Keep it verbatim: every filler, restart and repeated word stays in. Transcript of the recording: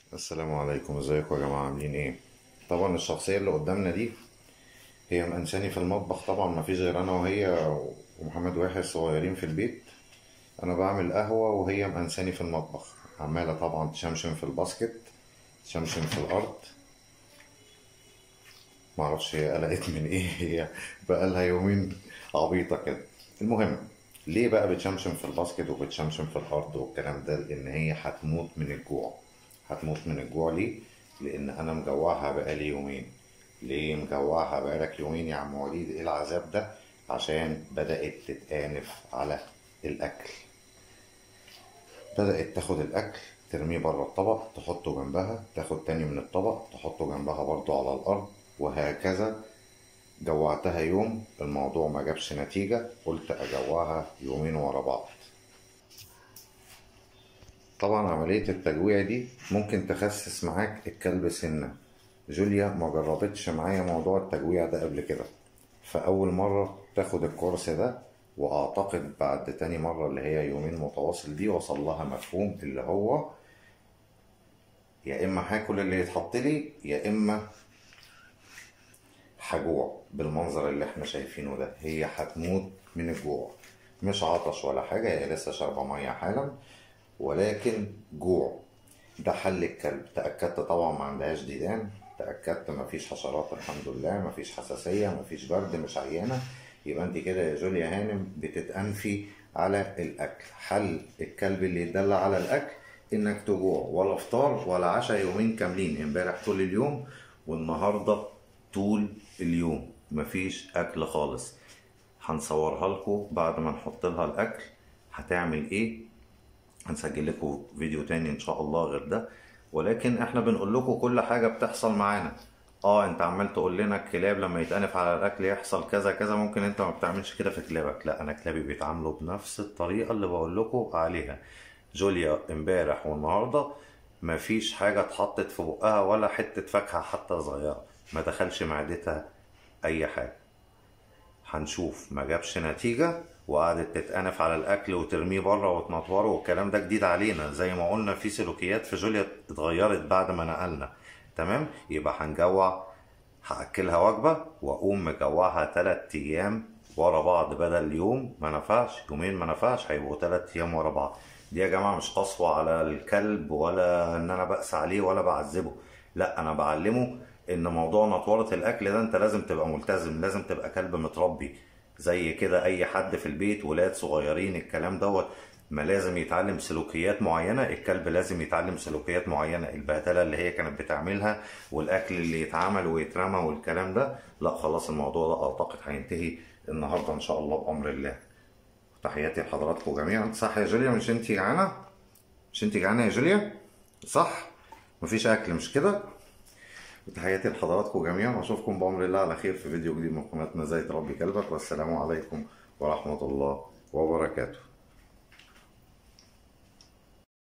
السلام عليكم، ازيكم يا جماعة؟ عاملين ايه؟ طبعا الشخصية اللي قدامنا دي هي مأنساني في المطبخ. طبعا مفيش غير انا وهي ومحمد واحد صغيرين في البيت. انا بعمل قهوة وهي مأنساني في المطبخ، عمالة طبعا تشمشم في الباسكت، تشمشم في الارض. معرفش هي قلقت من ايه. هي بقالها يومين عبيطة كده. المهم، ليه بقى بتشمشم في الباسكت وبتشمشم في الارض والكلام ده؟ لان هي هتموت من الجوع. هتموت من الجوع ليه؟ لان انا مجوعها بقالي يومين. ليه مجوعها بقالك يومين يا عم وليد؟ ايه العذاب ده؟ عشان بدأت تتآنف على الاكل. بدأت تاخد الأكل ترميه بره الطبق، تحطه جنبها، تاخد تاني من الطبق تحطه جنبها برضه على الأرض، وهكذا. جوعتها يوم، الموضوع ما جابش نتيجة، قلت أجوعها يومين ورا بعض. طبعا عملية التجويع دي ممكن تخسس معاك الكلب سنة. جوليا ما جربتش معايا موضوع التجويع ده قبل كده، فأول مرة تاخد الكورس ده، وأعتقد بعد تاني مرة اللي هي يومين متواصل دي وصل لها مفهوم اللي هو يا إما هاكل اللي يتحط لي يا إما هجوع. بالمنظر اللي احنا شايفينه ده هي هتموت من الجوع، مش عطش ولا حاجة، هي لسه شاربة مية حالا، ولكن جوع. ده حل الكلب. تأكدت طبعا ما عندهاش ديدان، تأكدت ما فيش حشرات الحمد لله، ما فيش حساسية، ما فيش برد، مش عيانة. يبقى انت كده يا جوليا هانم بتتأنفي على الأكل. حل الكلب اللي يدل على الأكل إنك تجوع، ولا فطار ولا عشاء يومين كاملين، امبارح طول اليوم والنهاردة طول اليوم مفيش أكل خالص. هنصورها لكم بعد ما نحط لها الأكل هتعمل إيه. هنسجل لكم فيديو تاني ان شاء الله غير ده، ولكن احنا بنقول لكم كل حاجة بتحصل معانا. اه انت عمال تقول لنا الكلاب لما يتأنف على الاكل يحصل كذا كذا، ممكن انت ما بتعملش كده في كلابك. لا، انا كلابي بيتعاملوا بنفس الطريقة اللي بقول لكم عليها. جوليا امبارح والنهاردة مفيش حاجة اتحطت في بقها ولا حتة فاكهة حتى صغيرة، ما دخلش معدتها اي حاجة. هنشوف ما جابش نتيجة وقعدت تتأنف على الأكل وترميه بره وتنطوره، والكلام ده جديد علينا. زي ما قلنا في سلوكيات في جوليا اتغيرت بعد ما نقلنا. تمام، يبقى هنجوع. هأكلها وجبة وأقوم مجوعها تلات أيام ورا بعض، بدل يوم ما نفعش، يومين ما نفعش، هيبقوا تلات أيام ورا بعض. دي يا جماعة مش قسوة على الكلب ولا إن أنا بقسى عليه ولا بعذبه، لا، أنا بعلمه ان موضوع نطورة الاكل ده انت لازم تبقى ملتزم، لازم تبقى كلب متربي زي كده اي حد في البيت، ولاد صغيرين، الكلام دوت. ما لازم يتعلم سلوكيات معينة، الكلب لازم يتعلم سلوكيات معينة. البهدلة اللي هي كانت بتعملها والاكل اللي يتعمل ويترمى والكلام ده، لا خلاص، الموضوع ده اعتقد هينتهي النهاردة ان شاء الله بامر الله. تحياتي لحضراتكم جميعا. صح يا جوليا؟ مش انتي جعانة؟ مش انتي جعانة يا جوليا؟ صح؟ مفيش اكل مش كده؟ تحياتي لحضراتكم جميعا، واشوفكم بأمر الله على خير في فيديو جديد من قناتنا ازاي تربي كلبك، والسلام عليكم ورحمة الله وبركاته.